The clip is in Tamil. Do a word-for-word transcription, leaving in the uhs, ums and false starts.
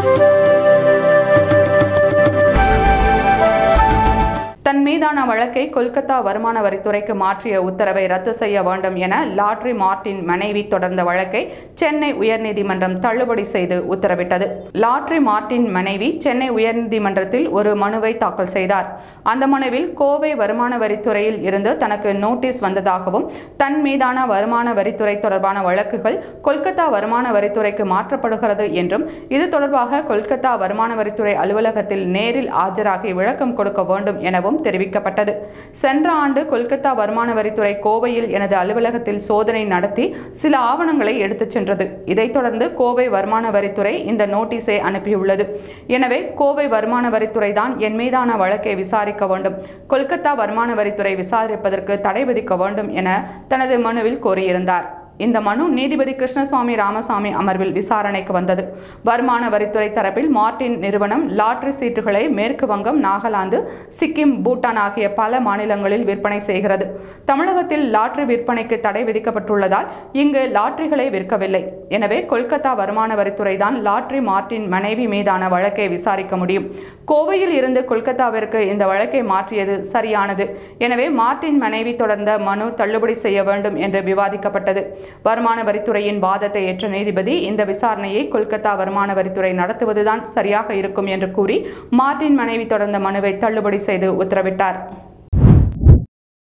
தன் மீதான வழக்கை கொல்கத்தா வருமான வரித்துறைக்கு மாற்றிய உத்தரவை ரத்து செய்ய வேண்டும் என லாட்ரி மார்ட்டின் மனைவி தொடர்ந்த வழக்கை சென்னை உயர்நீதிமன்றம் தள்ளுபடி செய்து உத்தரவிட்டது. லாட்ரி மார்ட்டின் மனைவி சென்னை உயர்நீதிமன்றத்தில் ஒரு மனுவை தாக்கல் செய்தார். அந்த மனுவில் கோவை வருமான வரித்துறையில் இருந்து தனக்கு நோட்டீஸ் வந்ததாகவும் தன் மீதான வருமான வரித்துறை தொடர்பான வழக்குகள் கொல்கத்தா வருமான வரித்துறைக்கு மாற்றப்படுகிறது என்றும் இது தொடர்பாக கொல்கத்தா வருமான வரித்துறை அலுவலகத்தில் நேரில் ஆஜராகி விளக்கம் கொடுக்க வேண்டும் எனவும் தெரிவிக்கப்பட்டது. சென்ற ஆண்டு கொல்கத்தா வருமான வரித்துறை கோவையில் எனது அலுவலகத்தில் சோதனை நடத்தி சில ஆவணங்களை எடுத்துச் சென்றது. இதைத் தொடர்ந்து கோவை வருமான வரித்துறை இந்த நோட்டீஸை அனுப்பியுள்ளது. எனவே கோவை வருமான வரித்துறை தான் என் மீதான வழக்கை விசாரிக்க வேண்டும், கொல்கத்தா வருமான வரித்துறை விசாரிப்பதற்கு தடை விதிக்க வேண்டும் என தனது மனுவில் கோரியிருந்தார். இந்த மனு நீதிபதி கிருஷ்ணசுவாமி ராமசாமி அமர்வில் விசாரணைக்கு வந்தது. வருமான வரித்துறை தரப்பில் மார்ட்டின் நிறுவனம் லாட்டரி சீட்டுகளை மேற்கு வங்கம், நாகாலாந்து, சிக்கிம், பூட்டான் ஆகிய பல மாநிலங்களில் விற்பனை செய்கிறது. தமிழகத்தில் லாட்டரி விற்பனைக்கு தடை விதிக்கப்பட்டுள்ளதால் இங்கு லாட்டரிகளை விற்கவில்லை. எனவே கொல்கத்தா வருமான வரித்துறை தான் லாட்ரி மார்ட்டின் மனைவி மீதான வழக்கை விசாரிக்க முடியும். கோவையில் இருந்து கொல்கத்தாவிற்கு இந்த வழக்கை மாற்றியது சரியானது. எனவே மார்ட்டின் மனைவி தொடர்ந்த மனு தள்ளுபடி செய்ய வேண்டும் என்று விவாதிக்கப்பட்டது. வருமான வரித்துறையின் வாதத்தை ஏற்ற நீதிபதி இந்த விசாரணையை கொல்கத்தா வருமான வரித்துறை நடத்துவதுதான் சரியாக இருக்கும் என்று கூறி மார்ட்டின் மனைவி தொடர்ந்த மனுவை தள்ளுபடி செய்து உத்தரவிட்டார்.